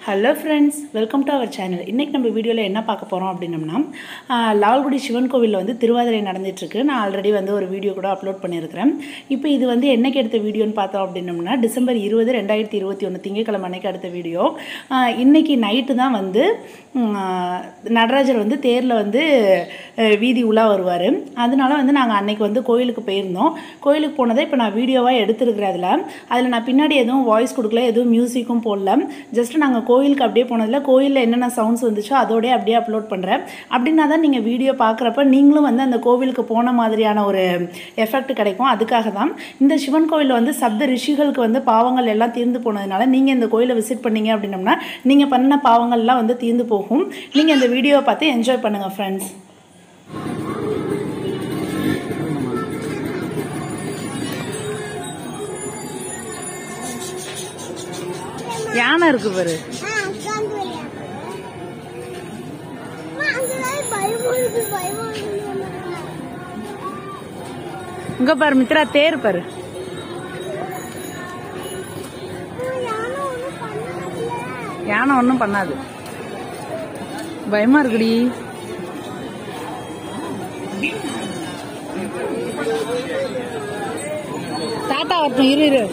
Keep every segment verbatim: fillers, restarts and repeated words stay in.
Hello friends, welcome to our channel. இன்னைக்கு நம்ம வீடியோல என்ன பார்க்க போறோம் அப்படினம்னா லால்குடி சிவன் கோவில்ல வந்து திருவாதிரை நடந்துட்டு இருக்கு. நான் ஆல்ரெடி வந்து ஒரு வீடியோ கூட அப்லோட் பண்ணியிருக்கேன். இப்போ இது வந்து என்னைக்கு எடுத்த வீடியோன்னு பார்த்தோம் அப்படினம்னா டிசம்பர் இருபது இரண்டாயிரத்து இருபத்தி ஒன்று திங்கட்கிழமை அன்னைக்கு எடுத்த வீடியோ. இன்னைக்கு நைட் தான் வந்து நடராஜர் வந்து தேர்ல வந்து வீதி உலா வருவார். அதனால வந்து நாங்கள் அன்னைக்கு வந்து கோயிலுக்கு போயிருந்தோம். கோயிலுக்கு போனதை இப்போ நான் வீடியோவாக எடுத்துருக்கிறேன். அதில் அதில் நான் பின்னாடி எதுவும் வாய்ஸ் கொடுக்கல, எதுவும் மியூசிக்கும் போடல. ஜஸ்ட் நாங்கள் கோயிலுக்கு அப்படியே போனதில் கோயிலில் என்னென்ன சவுண்ட்ஸ் வந்துச்சோ அதோடய அப்படியே அப்லோட் பண்ணுறேன். அப்படின்னா தான் நீங்கள் வீடியோ பார்க்குறப்ப நீங்களும் வந்து அந்த கோவிலுக்கு போன மாதிரியான ஒரு எஃபெக்ட் கிடைக்கும். அதுக்காக தான் இந்த சிவன் கோவிலில் வந்து சப்த ரிஷிகளுக்கு வந்து பாவங்கள் எல்லாம் தீர்ந்து போனதுனால நீங்கள் இந்த கோயிலை விசிட் பண்ணீங்க அப்படின்னம்னா நீங்கள் பண்ண பாவங்கள்லாம் வந்து தீர்ந்து போகும். நீங்கள் இந்த வீடியோவை பார்த்து என்ஜாய் பண்ணுங்கள் ஃப்ரெண்ட்ஸ். யானை இருக்கு பாரு. இங்க பாரு மித்ரா, தேர் பாரு. யானை ஒன்னும் பண்ணாது, பயமா இருக்குடி. டாட்டா வரட்டும், இரு இரு.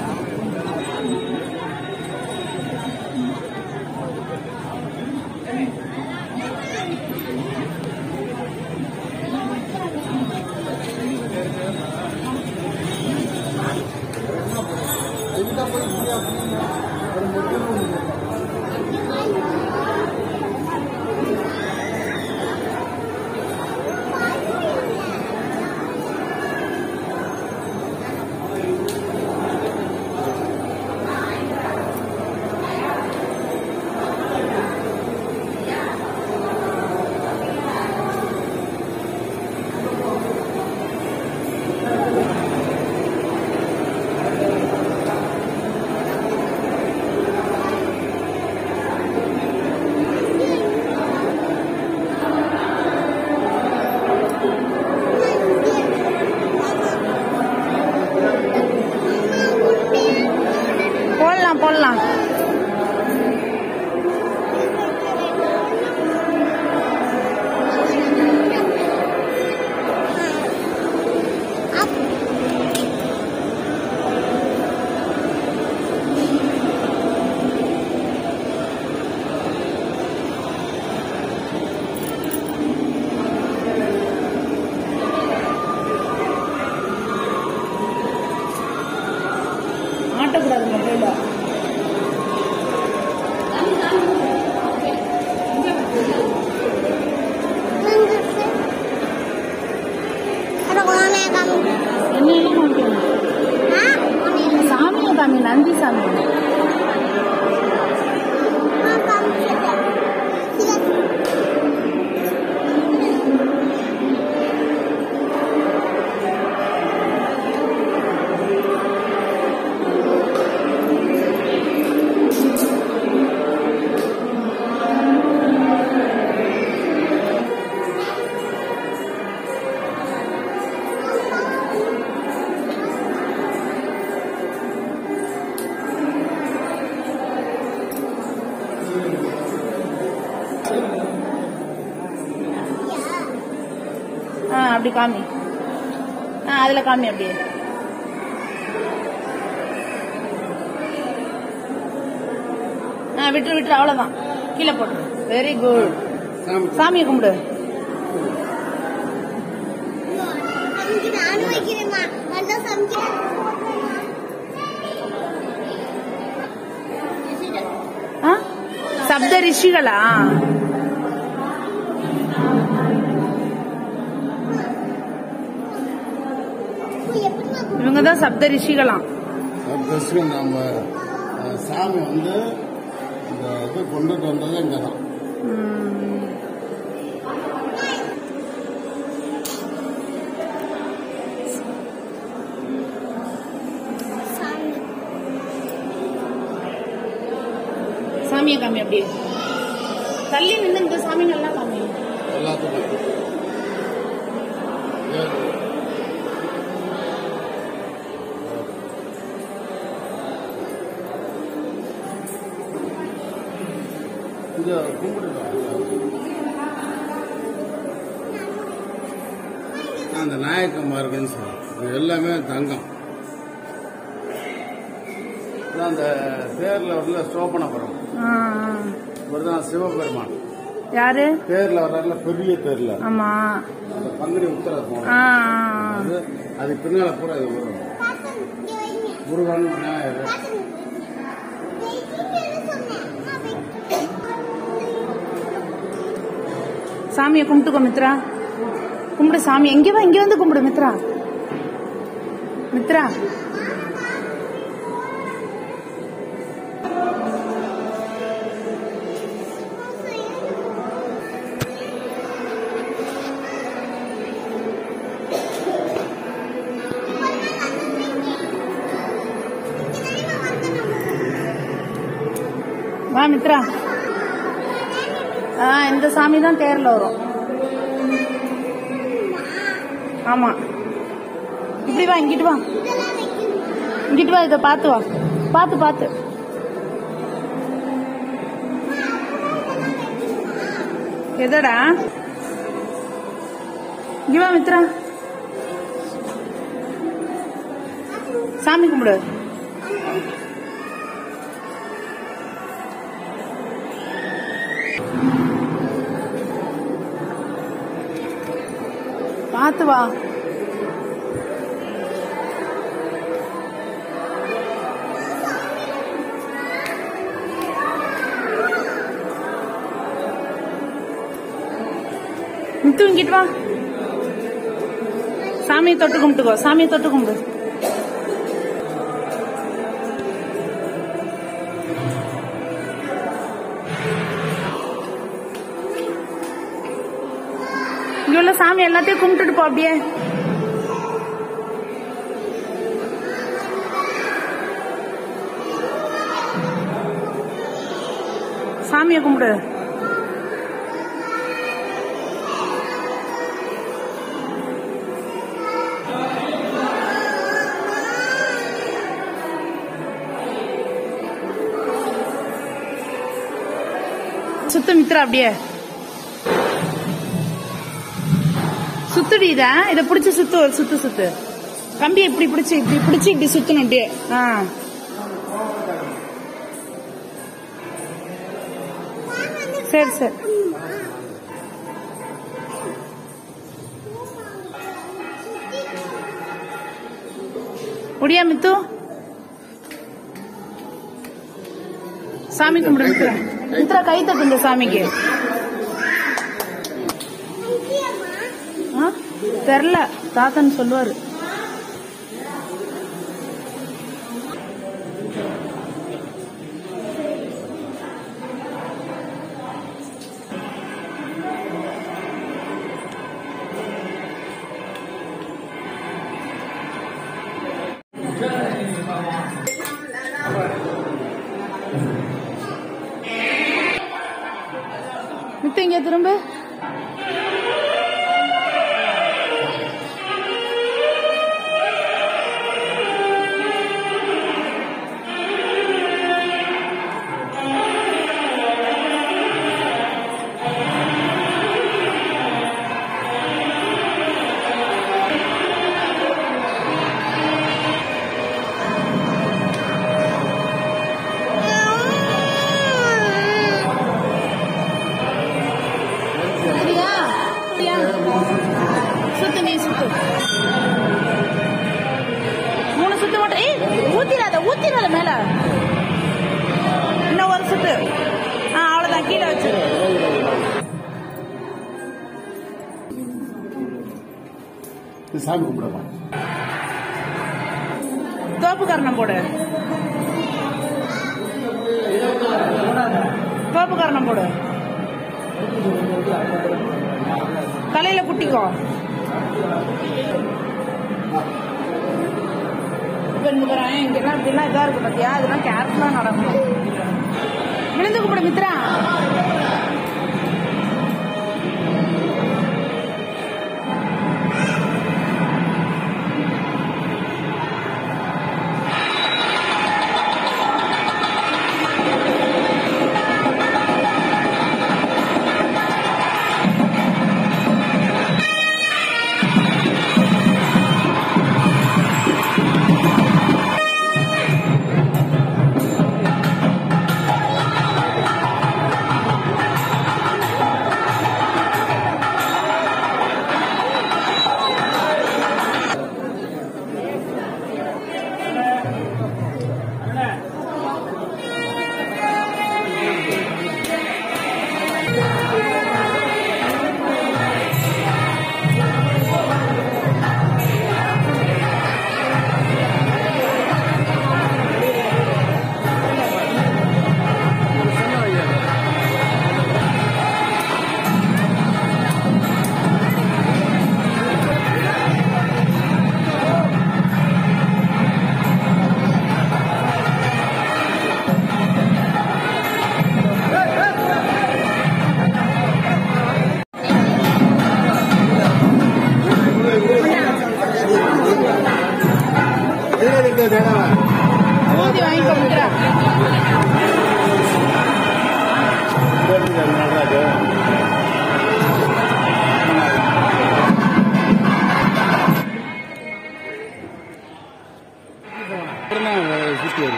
போடலாம். ஆட்டக்கூடாது மொபைல. சாமியை காமி, நந்தி சாமி. ஆ அப்படி காமி. ஆ அதில் காமி அப்படியே. ஆ விட்டுரு விட்டுரு, அவ்வளோதான், கீழே போட்டு. Very good. சாமியை கும்பிடு. சப்த ரிஷிகளா? இவங்கதான் சப்த ரிஷிகளாம். நம்ம சாமி வந்து இந்த இது கொண்டுட்டு வந்தது இங்கதான். சாமியை காமி அப்படியே. தள்ளி நின்று இந்த சாமிகள்லாம் காமி. எல்லாத்துக்கும் இங்க கும்பிடுங்க. அந்த நாயக்கம்மாருக்குன்னு சொல்லுவோம். இது எல்லாமே தங்கம். அந்த தேர்ல வரல சோபனபுரம், இவர்தான் சிவபெருமான். யாரு தேர்ல வர்றாருல, பெரிய தேர்ல. ஆமா, அந்த பங்குனி உத்தரவு அது பின்னால பூரா இது வரும். முருகன் விநாயகர். சாமியை கும்பிட்டுக்கோ மித்ரா, கும்பிடு சாமி. எங்க வா, இங்க வந்து கும்பிடு மித்ரா. மித்ரா வா மித்ரா. ஆ, இந்த சாமி தான் தேர்ல வரும். ஆமா, இப்படி வா, இங்கிட்டு வா, இங்கிட்டு வா, இத பாத்து வா, பாத்து பாத்து. எதடா இங்க வா மித்ரா, சாமி கும்பிடு. பாத்து வா. முத்து இங்கிட்டு வா, சாமியை தொட்டு கும்பிட்டுக்கோ, சாமியை தொட்டு கும்பிடு. இங்க உள்ள சாமி எல்லாத்தையும் கும்பிட்டுட்டு போ. அப்படியே சாமியை கும்பிடு. சுத்து மித்ரா, அப்படியே சுத்துடி. இத இத பிடிச்சு சுத்து, ஒரு சுத்து சுத்து. கம்பி இப்படி பிடிச்சு, இப்படி பிடிச்சு, இப்படி சுத்தணும் அப்படியே. ஆ, சரி சரி. முடியா மித்து, சாமி கும்பிடு மித்ரா. மித்ரா கை தட்டு இந்த சாமிக்கு. தெரியல, தாத்தன்னு சொல்லுவாரு. மித்து இங்க திரும்ப. சுத்து, நீ சுத்து. மூணு சுத்து மட்டும். ஏய், ஊத்திராத ஊத்திராத மேல. இன்னும் ஒரு சுத்து. ஆ, அவ்வளவுதான், கீழே வச்சு. சாமி கும்பிடலாம். தோப்பு கரணம் போடு, தோப்பு கரணம் போடு. தலையில குட்டிக்கோ. இங்கெல்லாம் இப்படிலாம் இதா இருக்கு பாத்தியா, அதெல்லாம் கேர்ஃபுல்லா நடக்கணும். விழுந்து கும்பிடு மித்ரா.